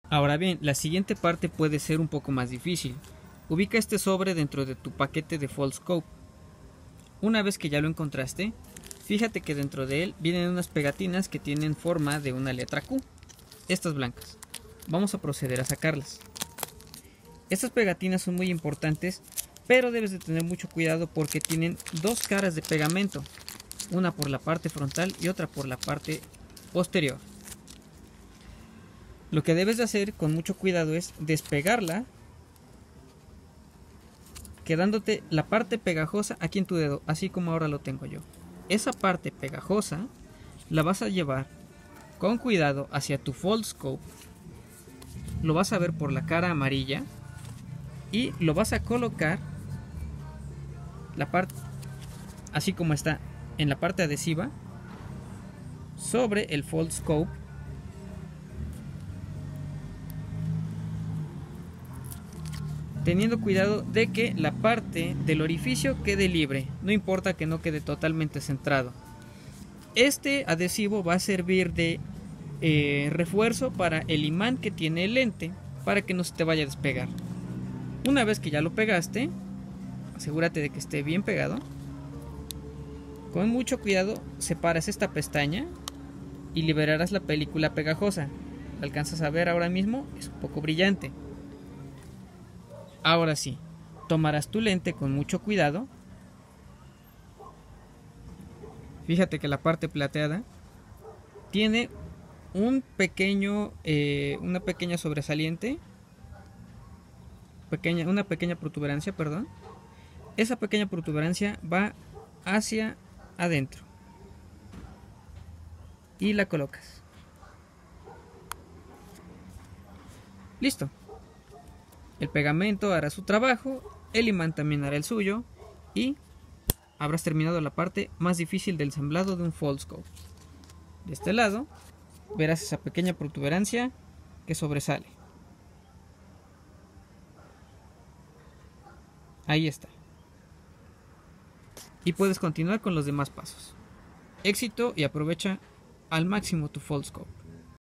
Ahora bien, la siguiente parte puede ser un poco más difícil. Ubica este sobre dentro de tu paquete de Foldscope. Una vez que ya lo encontraste, fíjate que dentro de él vienen unas pegatinas que tienen forma de una letra Q. Estas blancas. Vamos a proceder a sacarlas. Estas pegatinas son muy importantes, pero debes de tener mucho cuidado porque tienen dos caras de pegamento. Una por la parte frontal y otra por la parte posterior. Lo que debes de hacer con mucho cuidado es despegarla, quedándote la parte pegajosa aquí en tu dedo, así como ahora lo tengo yo. Esa parte pegajosa la vas a llevar con cuidado hacia tu Foldscope, lo vas a ver por la cara amarilla y lo vas a colocar la parte así como está en la parte adhesiva sobre el Foldscope, teniendo cuidado de que la parte del orificio quede libre, no importa que no quede totalmente centrado. Este adhesivo va a servir de refuerzo para el imán que tiene el lente, para que no se te vaya a despegar. Una vez que ya lo pegaste, asegúrate de que esté bien pegado. Con mucho cuidado separas esta pestaña y liberarás la película pegajosa. ¿La alcanzas a ver ahora mismo? Es un poco brillante. Ahora sí, tomarás tu lente con mucho cuidado. Fíjate que la parte plateada tiene un pequeño, una pequeña sobresaliente, una pequeña protuberancia, perdón. Esa pequeña protuberancia va hacia adentro y la colocas. Listo. El pegamento hará su trabajo, el imán también hará el suyo y habrás terminado la parte más difícil del ensamblado de un Foldscope. De este lado verás esa pequeña protuberancia que sobresale. Ahí está. Y puedes continuar con los demás pasos. Éxito y aprovecha al máximo tu Foldscope.